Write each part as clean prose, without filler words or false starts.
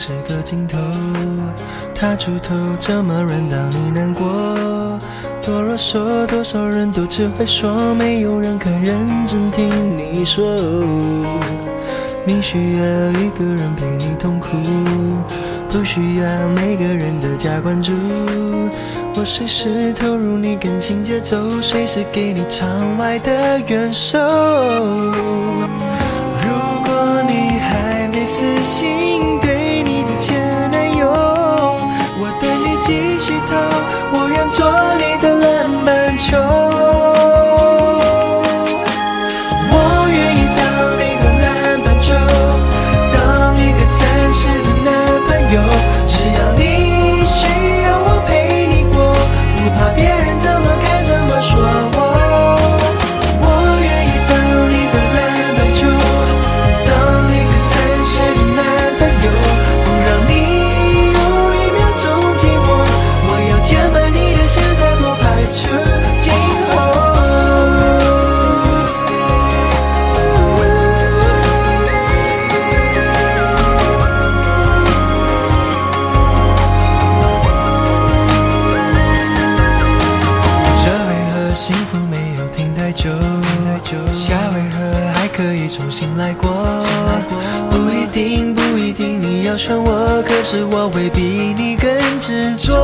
是个镜头，他出头这么软，当你难过，多啰嗦，多少人都只会说，没有人肯认真听你说。你需要一个人陪你痛苦，不需要每个人的加关注。我随时投入你感情节奏，随时给你场外的援手。如果你还没死心对你的前男友，我等你继续投，我愿做你的篮板球。我愿意当你的篮板球，当一个暂时的男朋友，只要你需要我陪你过，不怕别人怎么看怎么说我。我愿意当你的篮板球，当一个暂时的男朋友，不让你有一秒钟寂寞，我要填满你的现在，不排除今后。这回合幸福没有停太久，下回合还可以重新来过。不一定不一定你要选我，可是我会比你更执着。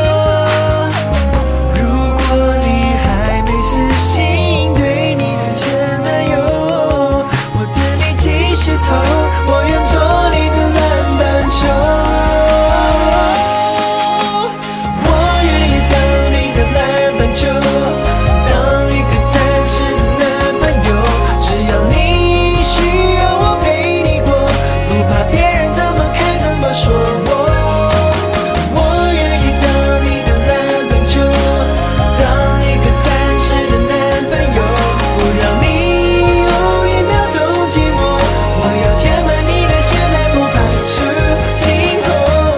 如果你还没死心对你的前男友，我等你继续投，我愿做你的篮板球。我愿意当你的篮板球，当一个暂时的男朋友，只要你需要我陪你过，不怕别人怎么看怎么说我。我愿意当你的篮板球，当一个暂时的男朋友，不让你有一秒钟寂寞，我要填满你的现在，不排除今后。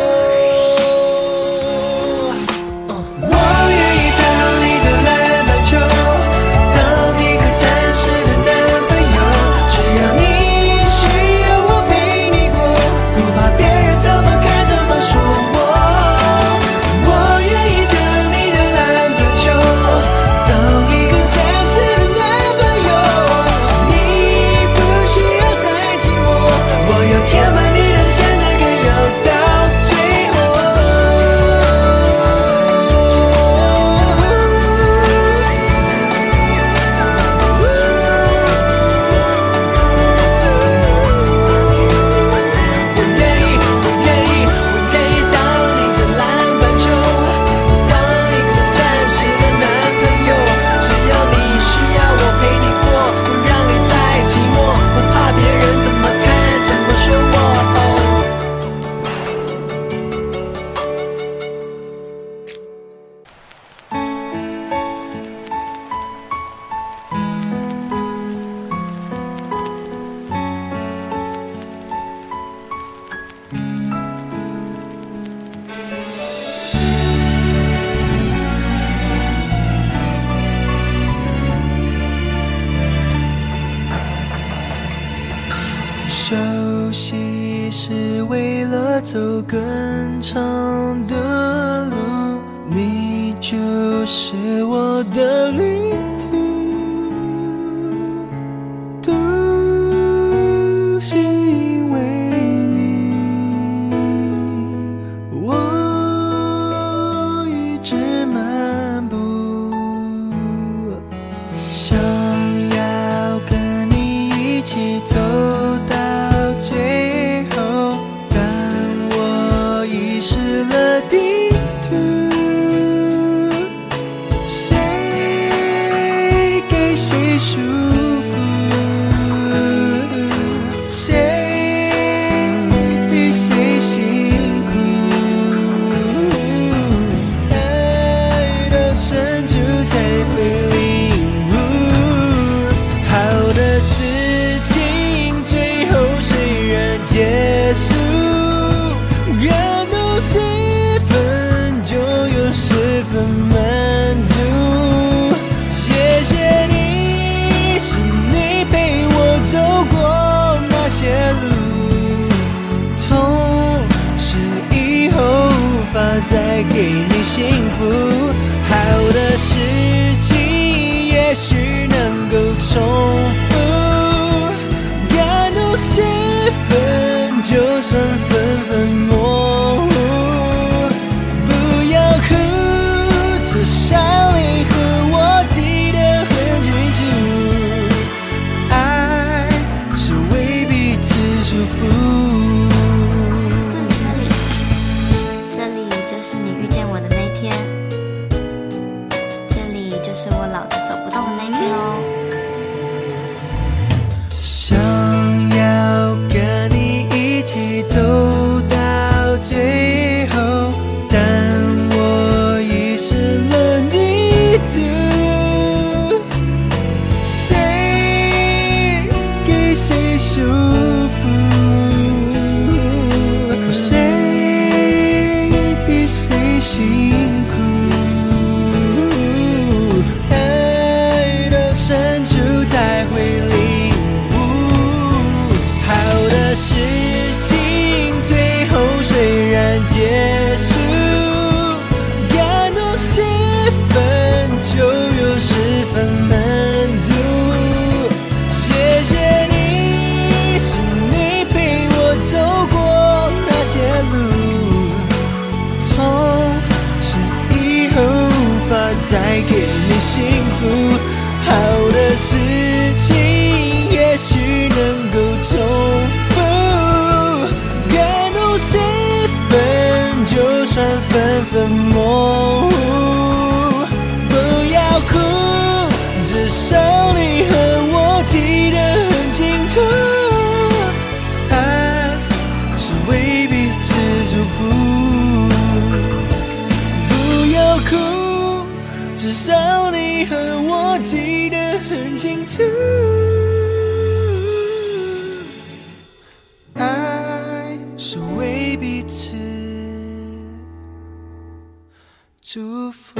我愿意当你的篮板球，当一个暂时的男朋友，只要你需要我陪你过，不怕别人怎么看怎么说我。我愿意当你的篮板球，当一个暂时的男朋友，你不需要再寂寞，我要填满你的现在，更要到最后。我愿意当你的篮板球，当一个暂时的男朋友，只要你需要我陪你过，不让你再寂寞，不怕别人怎么看怎么说我。休息是为了走更长的路，你就是我的旅途，都是因为你，我一直漫步，想要跟你一起走到最后，但我遗失了地图。谁再给你幸福。好的事情也许能够重复，感动10分就算分分模糊。不要哭，至少你和我记得很清楚，爱是为彼此祝福。 这里就是你遇见我的那天，这里就是我老的走不动的那天哦。 想要跟你一起走到最后，但我遗失了地图，谁给谁束缚，谁比谁辛苦，爱到深处才会领悟。好的事情最后虽然结束，感动10分就有10分满足。谢谢你，是你陪我走过那些路，痛是以后无法再给你幸福。好的事情也许能够重复，感动10分就算分分模糊。不要哭，至少你和我记得很清楚，爱是为彼此祝福。不要哭，至少你和我记得很清楚，爱是为彼此祝福。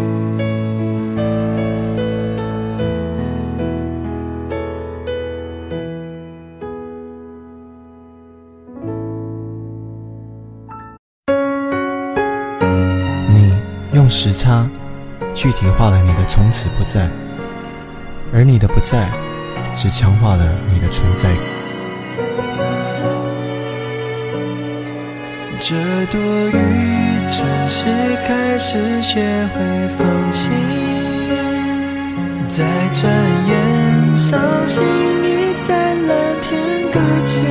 你用时差具体化了你的从此不在，而你的不在只强化了你的存在。 这多余真是开始学会放弃，再转眼伤心你在蓝天搁浅。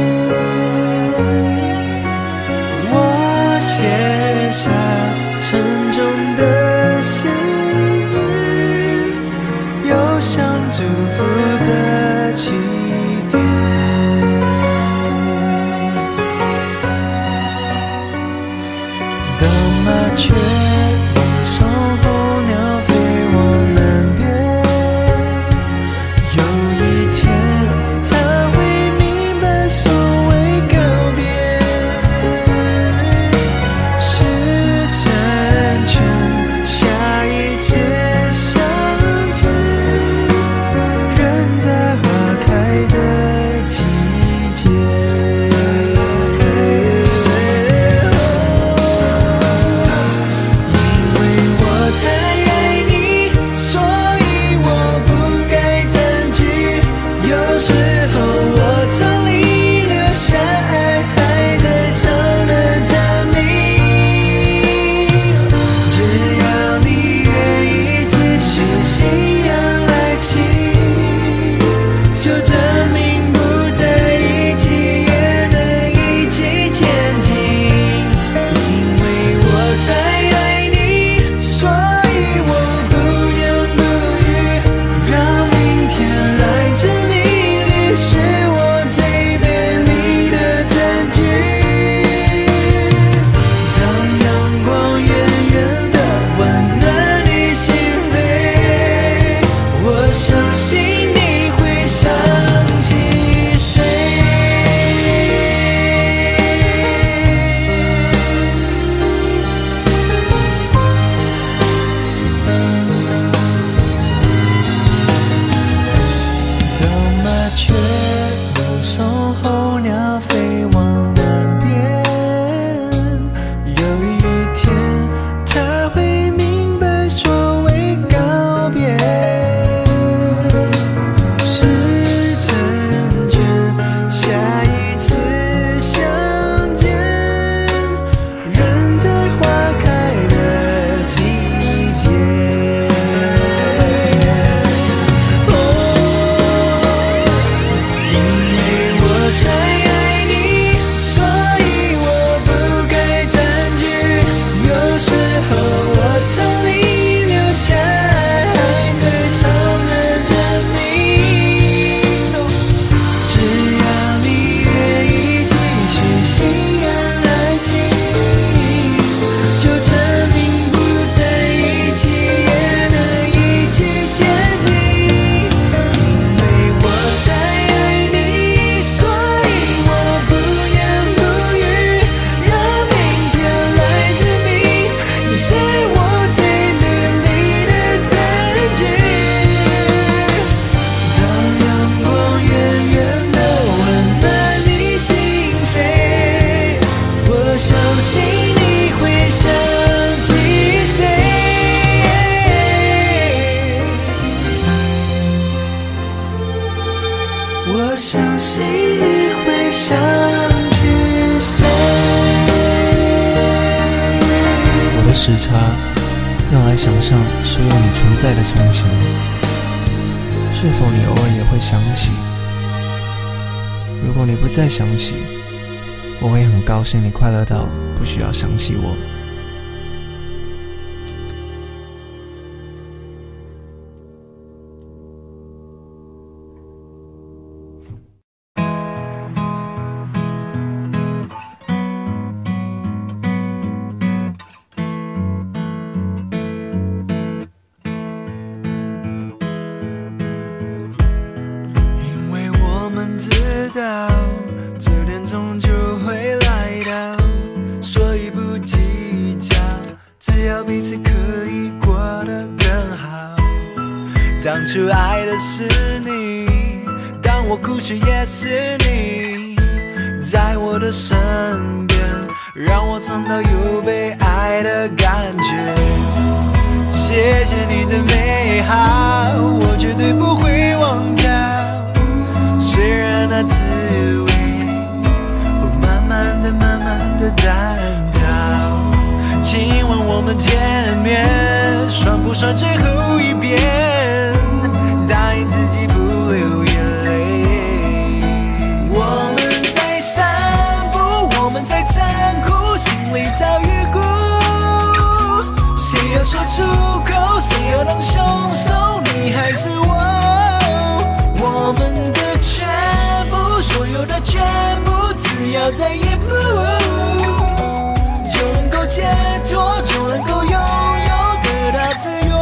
我写下沉重的思念，又像祝福的起点。当麻雀一声候鸟飞往南边，有一天它会明白所谓告别是成全，下一次相见，人在花开的季节。 时差，用来想象所有你存在的从前。是否你偶尔也会想起？如果你不再想起，我会很高兴你快乐到不需要想起我。 知道这天终究会来到，所以不计较，只要彼此可以过得更好。当初爱的是你，当我哭泣也是你，在我的身边，让我尝到有被爱的感觉。谢谢你的美好，我绝对不会忘掉。虽然那滋味会慢慢的淡掉，请问我们见面算不算最后一遍？答应自己不流眼泪。我们在散步，我们在残酷，心里早预估，谁要说出口，谁要当凶手，你还是我。我们的全部，所有的全部，只要在一步，就能够解脱，就能够拥有得到自由。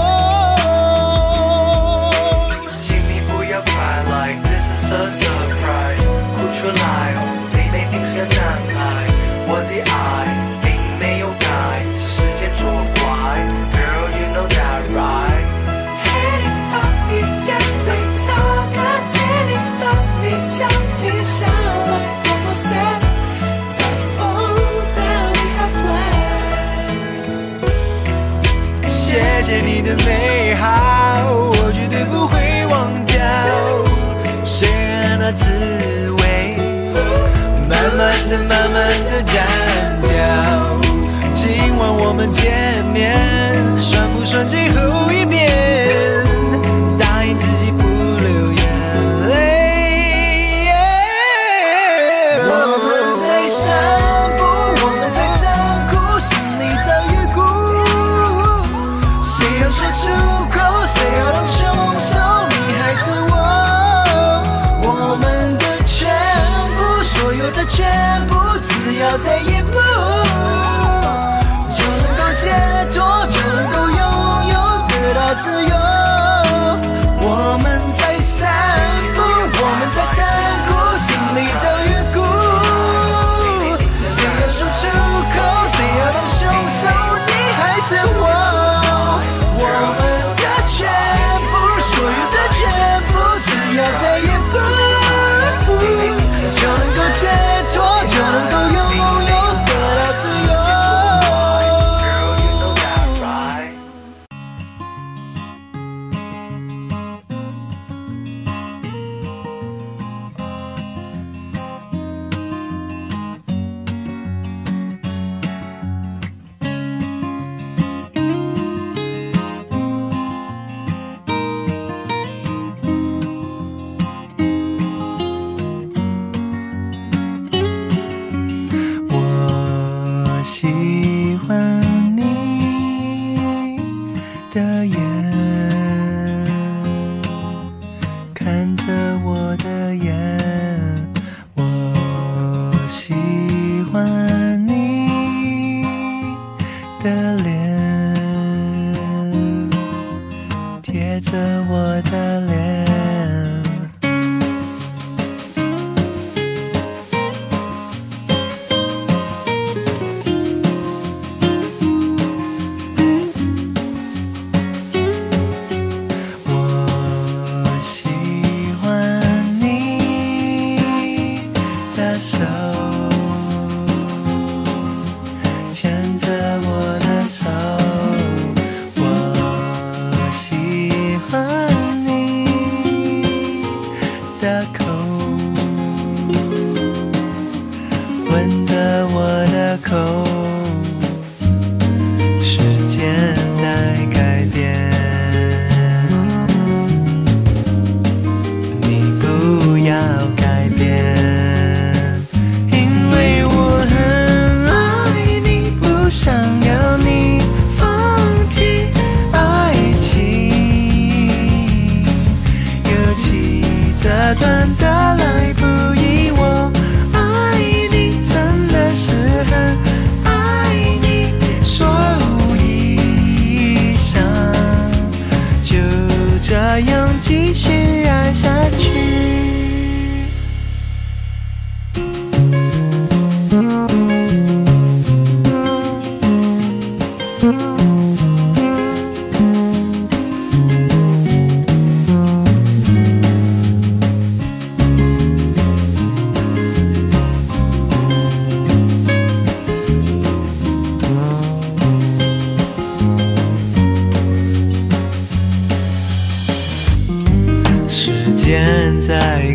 请你不要快 like this is a surprise， 哭出来哦，妹妹平时难来，我的爱并没有改，是时间作怪 ，Girl you know that right。黑你把你眼泪擦干。脚停下来 ，one more step， that's all that we have left。谢谢你的美好，我绝对不会忘掉。虽然那滋味慢慢的淡掉，今晚我们见面，算不算最后一遍？答应自己不流眼泪。说出口，谁要当凶手，你还是我。我们的全部，所有的全部，只要在一步，就能够解脱，就能够拥有得到自由。我们在散步，我们在残酷，心里早预估，谁要说出口，谁要当凶手，你还是我。我们的全部，所有的全部，只要在一步，就能够解脱，就能够拥有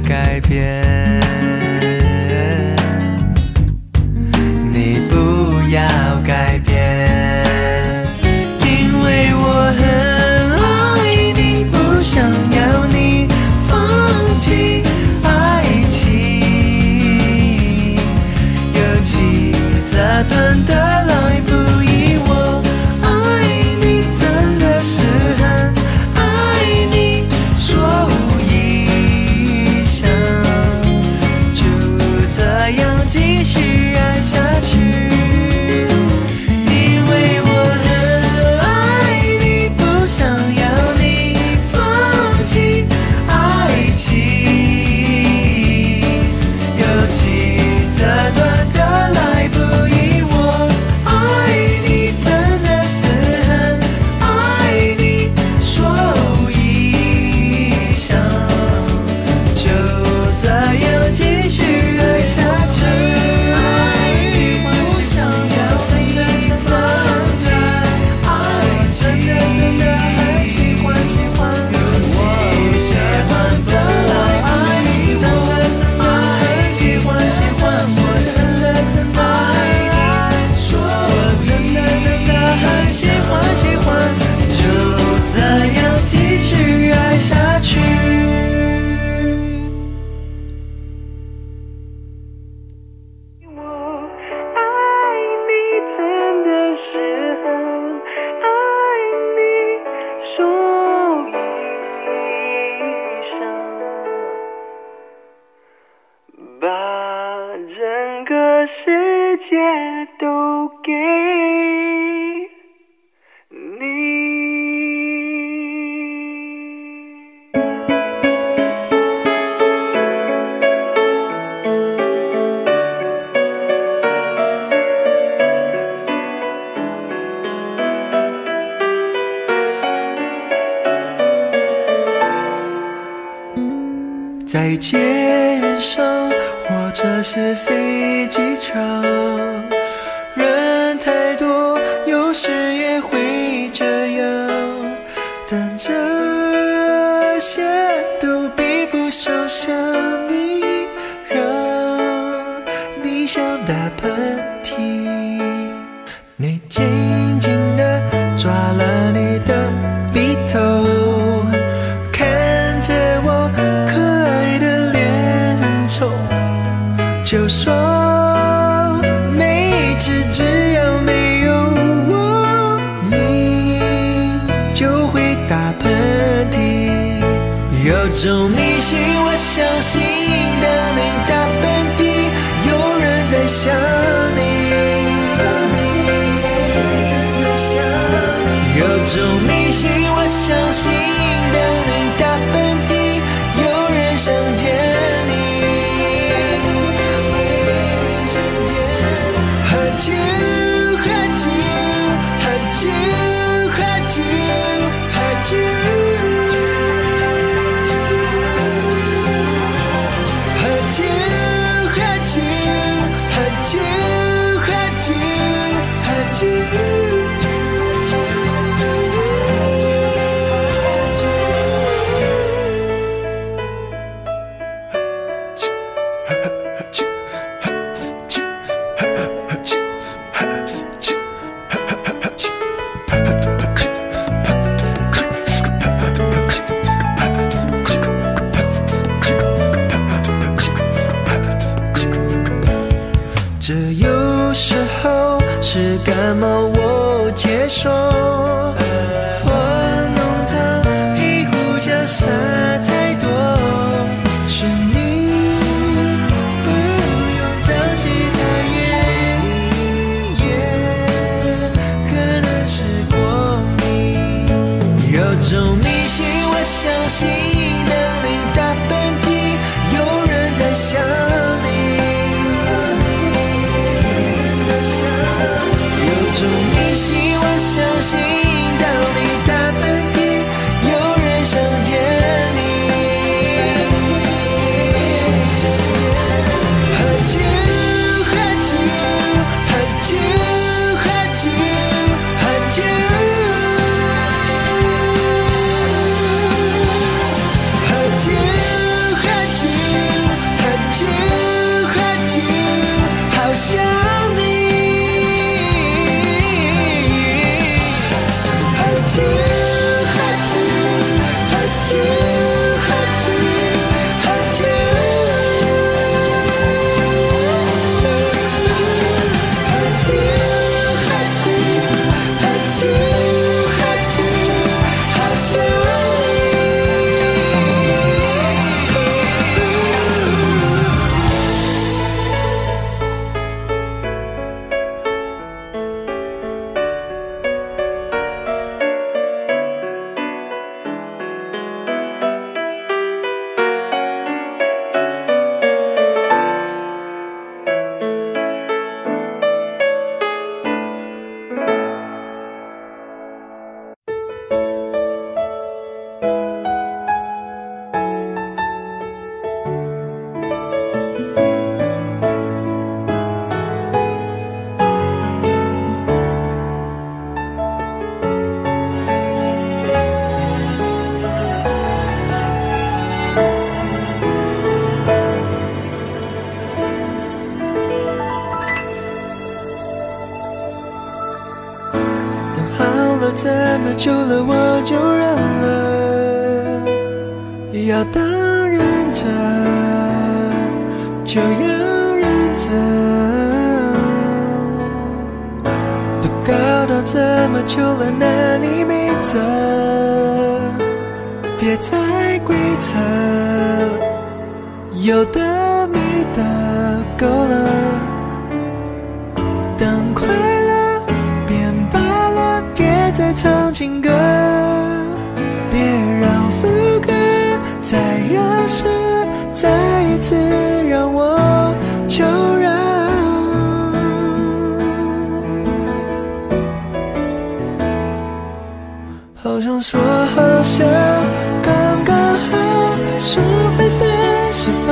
改变，你不要改变，因为我很爱你，不想要你放弃爱情，尤其这段的来不及，我爱你真的是很爱你，所以想就这样继续爱下去，因为我很爱你，不想要你放弃爱情，尤其这段的来不及，我爱你真的是很爱你，所以想就这样继续爱下去。不想要你放弃爱情，真的很喜欢我喜欢的来爱你，真的很喜欢我，真的爱你，说我真的很喜欢，就这样继续爱下去。我爱你，真的是很爱你，所以想把整个世界都给你。在街上或者是飞机场，人太多，有时也会这样，但这些都比不上想你，让你想打喷嚏。你紧紧地抓了你的鼻头，看着我可爱的脸丑，就说每次只要没有我，你就会打喷嚏。有种迷信，我相信当你打喷嚏，有人在想你。有种迷信，我相信当你打喷嚏，有人想见你。喝酒，喝酒，喝酒，喝酒，喝酒。喝酒，喝酒，喝酒，喝酒，喝酒。这有时候是感冒，我接受。我弄汤一壶加沙太多，是你不用汤洗太远，也可能是过敏。有种迷信，我相信当你打喷嚏，有人在想你。有种迷信，我相信当你打喷嚏，有人想见你。喝酒，喝酒，喝酒，喝酒，喝酒。喝酒，喝酒。 这么久了，我就认了，要当忍者就要忍着，都搞到这么久了，那你没辙，别再鬼扯，有的没的够了，当快乐变罢了，别再唱情歌，别让副歌再让诗再一次让我求饶。好想说好笑，刚刚好收回的细胞，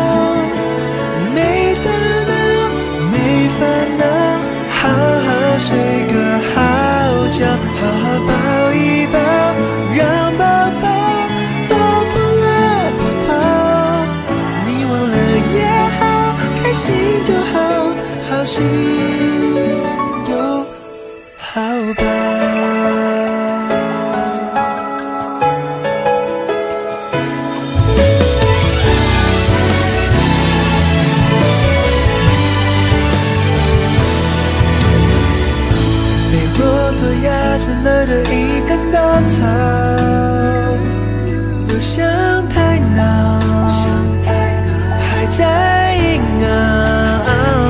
没大脑没烦恼，好好睡个好觉，好好抱一抱，让宝宝抱破了泡泡，你忘了也好，开心就好，好心有好报。死了的一根稻草，又想太恼，还在硬熬，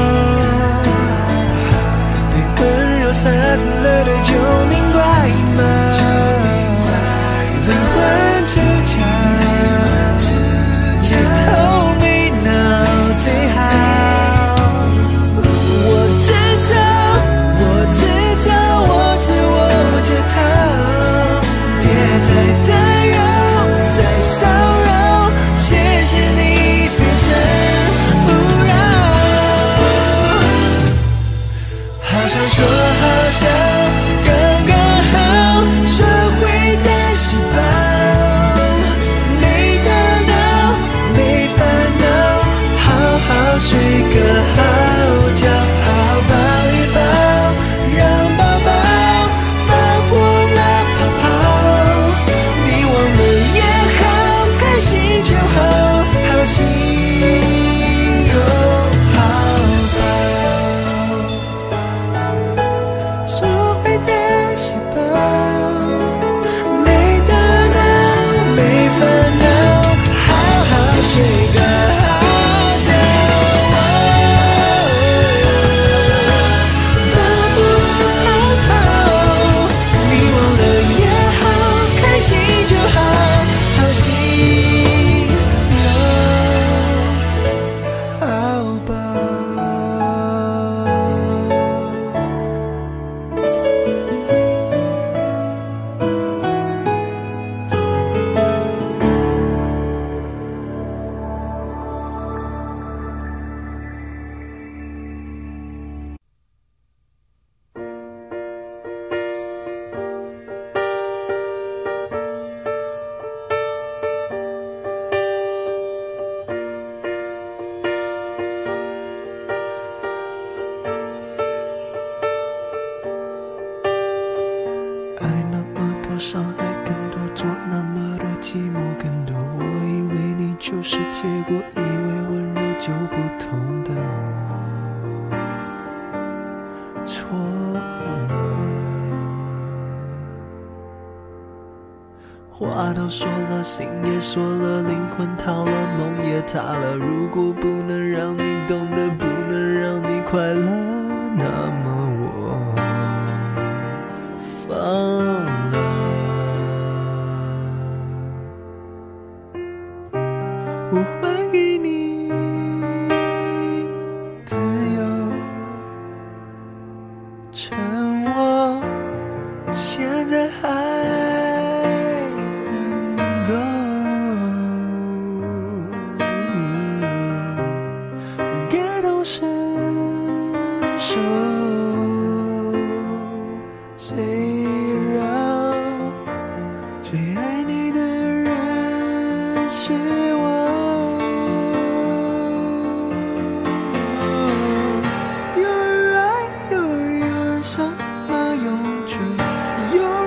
被温柔杀死了的救命怪猫，灵魂出窍，没头没脑最好。解套，别再打扰，再骚扰，谢谢你非诚勿扰。好想说好笑，刚刚好收回的细胞，没大脑没烦恼，好好睡个好觉，好好抱一抱，让宝宝就好，好心有好报，收回的细胞，没大脑没烦恼，好好睡个好觉，抱不泡泡，你忘了也好，开心就好，好心伤害更多，做那么多寂寞更多，我以为你就是结果，以为温柔就不同的我错了，话都说了，心也说了，灵魂逃了，梦也塌了，如果不能让你懂得，不能让你快乐，那么我放了。我还给你自由，趁我现在还能够，感同身受，谁让最爱你的人是我。You're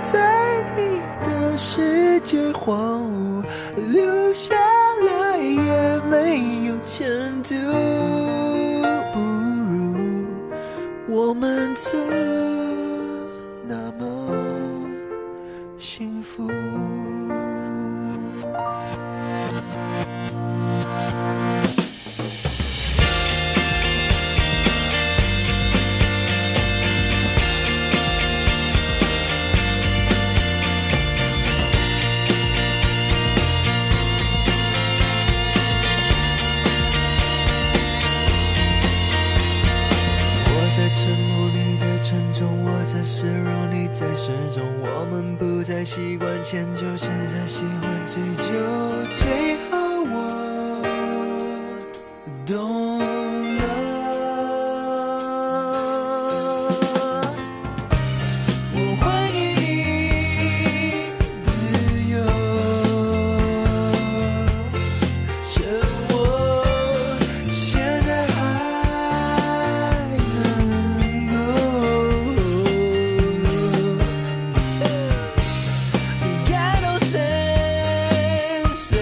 在你的世界荒芜，留下来也没有前途，不如我们曾那么幸福。沉默，你在沉重，我在示弱，你在失踪。我们不再习惯迁就，现在喜欢追究。最后我懂了，我还给你自由，趁我现在还感同身受，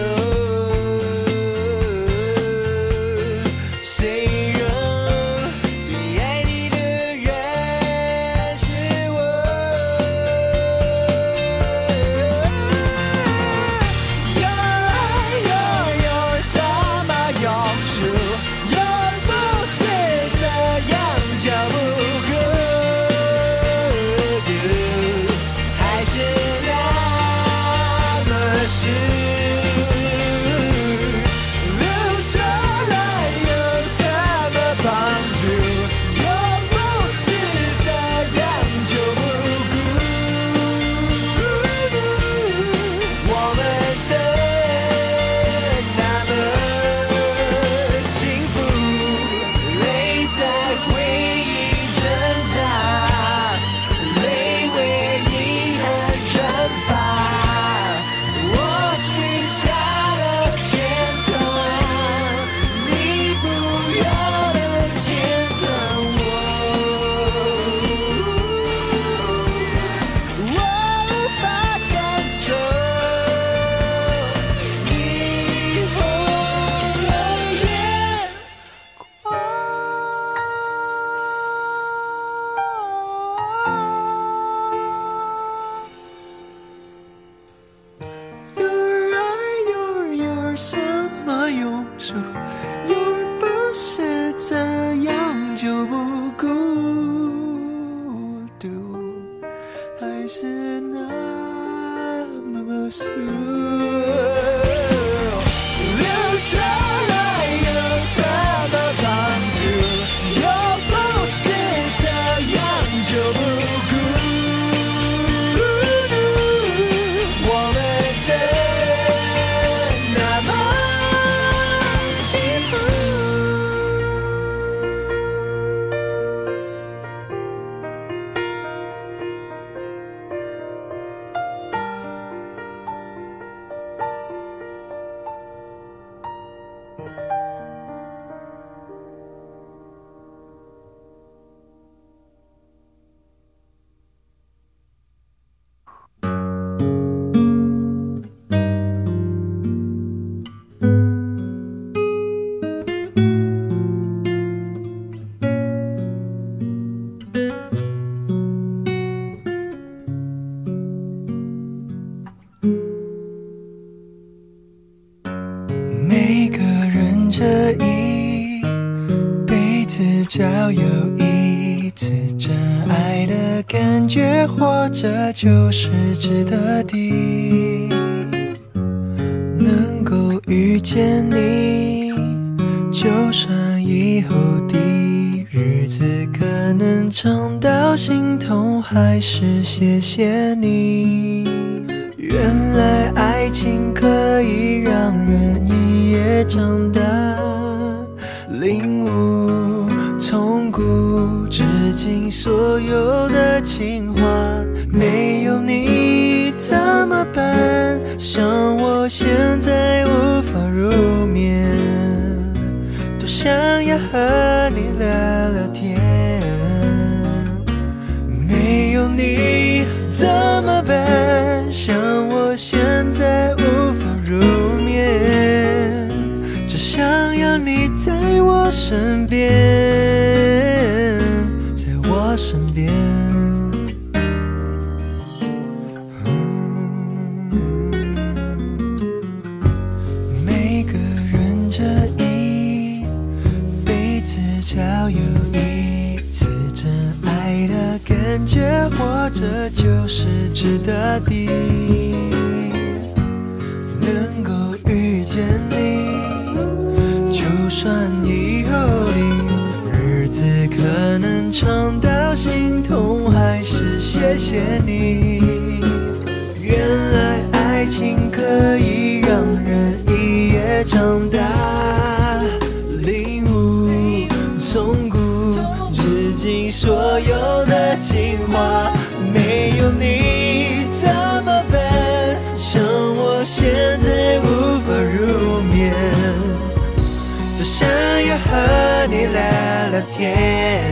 谁让最爱你的人是我？有爱有什么用处？又不是这样就不孤独，还是那么虚。留下来有什么帮助？又不是这样就不孤独，我们曾那么幸福，泪在回忆挣扎，泪为遗憾蒸发。我许下了天堂，你不要的天堂，我无法承受你红了眼有什么用处？又不是这样就不孤独，还是那么舒留下来有什么帮助？又不是这样就不孤独，我们曾那么幸福。每个人这一辈子只要有一次真爱的感觉，活着就是值得的。能够遇见你，就算以后的日子可能长到心痛，还是谢谢你。原来爱情可以让人一夜长大，领悟从古至今所有的情话。没有你怎么办？像我现在无法入眠，多想要和你聊聊天。没有你怎么办？ 像我现在无法入眠，只想要你在我身边，在我身边。每个人这一辈子只要有一次真爱的感觉，活着就是值得的。能够遇见你，就算以后的日子可能长到心痛，还是谢谢你。原来爱情可以让人一夜长大，领悟从古至今所有的情话，没有你怎么办？像我现在无法入眠，就想要和你聊聊天，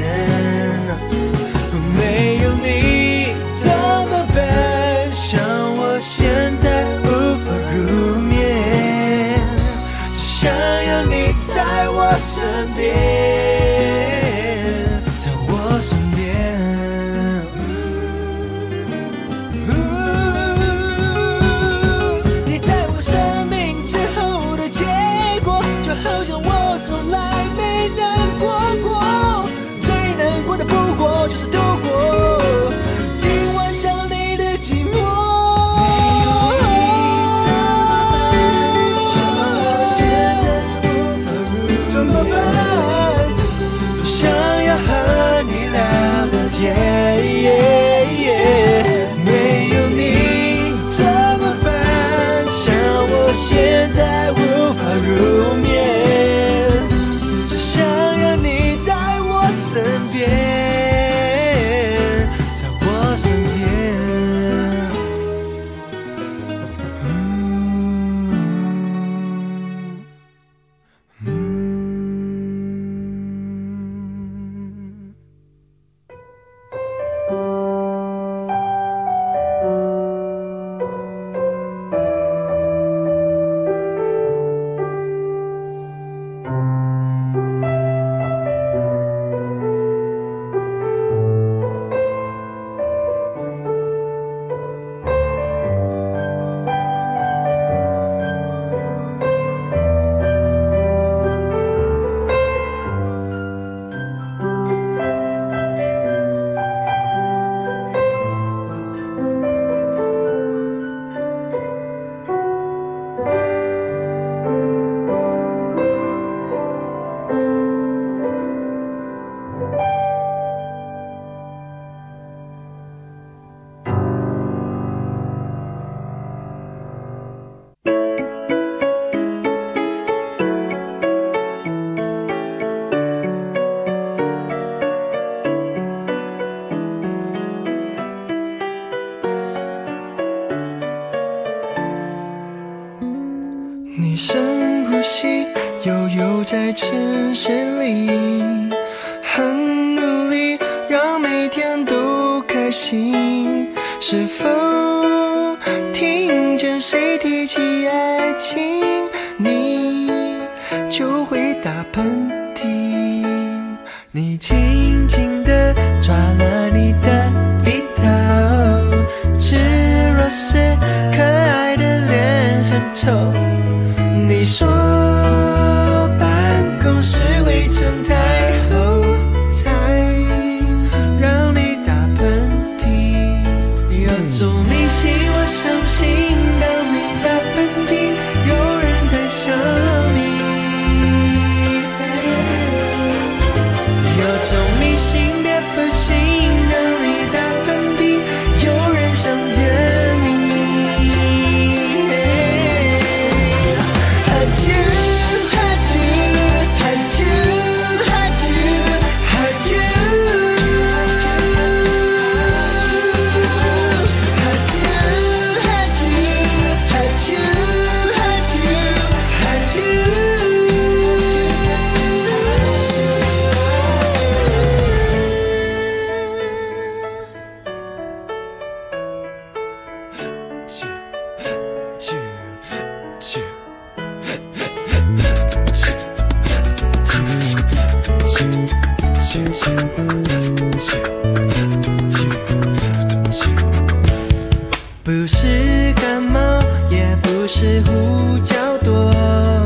没有你怎么办？像我现在无法入眠，只想要你在我身边，在我身边。你在我生命之后的结果，就好像我从来没难过过，最难过的不过就是度过今晚想你的寂寞。没有你怎么办？像我现在无法入眠，只想要你在我身边，在我身边。你深呼吸，悠悠在城市里，很努力让每天都开心。是否听见谁提起爱情，你就会打喷嚏？你轻轻地抓了你的鼻头，吃若是可爱的脸很丑。你说办公室未曾太厚，才让你打喷嚏。有种迷信，我相信当你打喷嚏，有人在想你。有种迷信，别不信，当你打喷嚏，有人想见你。 不是感冒，也不是胡椒多。